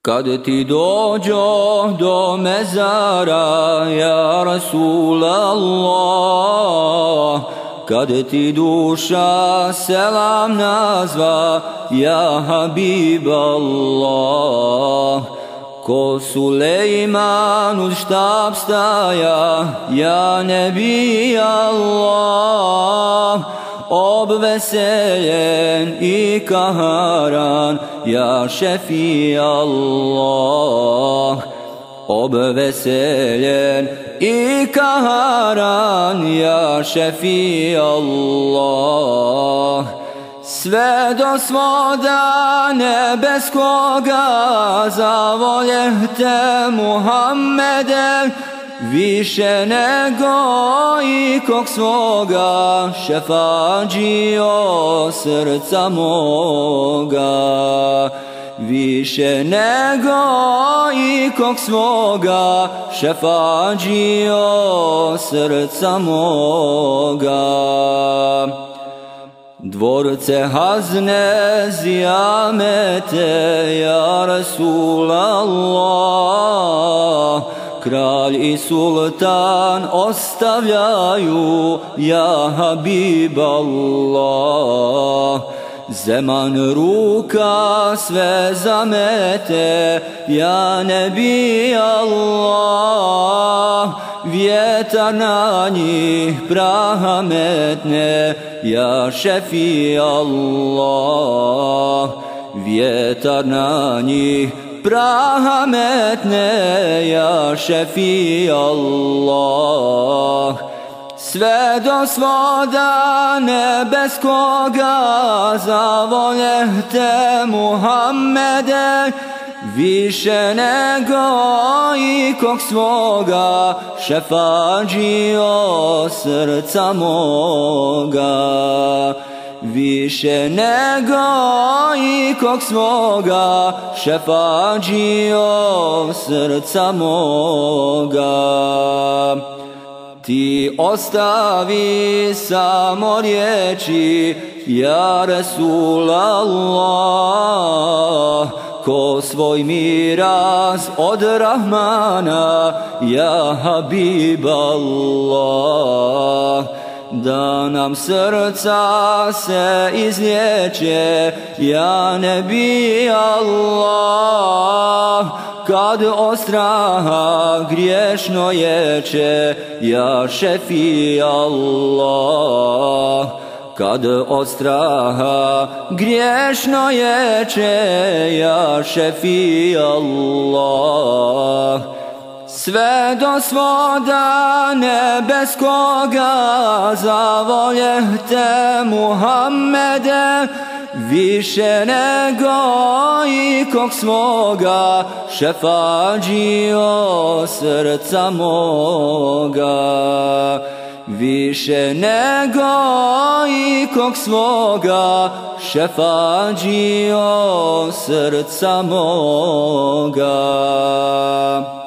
Kad ti dođo do mezara, ja Rasulallah, kad ti duša selam nazva, ja Habiballah, ko Sulejman uz štab staja, ja Nebi Allah, obveseljen i kaharan, ja Šefi Allah, obveseljen i kaharan, ja Šefi Allah. Sve do svoda nebeskoga zavoljehte Muhammede, više nego ikog svoga, šefađijo srca moga. Više nego ikog svoga, šefađijo srca moga. Dvorce hazne zijamete, ja Rasulallah, kralj i sultan ostavljaju, ja Habiballah. Zeman ruka sve zamete, ja Nebi Allah, vjetar na njih praha metne, ja Šefi Allah, vjetar na njih praha metne, ja Šefi Allah. Sve do svoda nebeskoga zavoljehte Muhammede, više nego ikog svoga, šefađijo srca moga. Više nego ikog svoga, šefađijo srca moga. Ti ostavi samo riječi, ja Rasulallah, ko svoj miraz od Rahmana, ja Habiballah. Da nam srca se izliječe, ja Nebi Allah, kad od straha griješno ječe, ja Šefi Allah, kad od straha griješno ječe, ja Šefi Allah. Sve do svoda nebeskoga zavoljehte Muhammede, više nego ikog svoga, šefađijo srca moga. Više nego ikog svoga, šefađijo srca moga.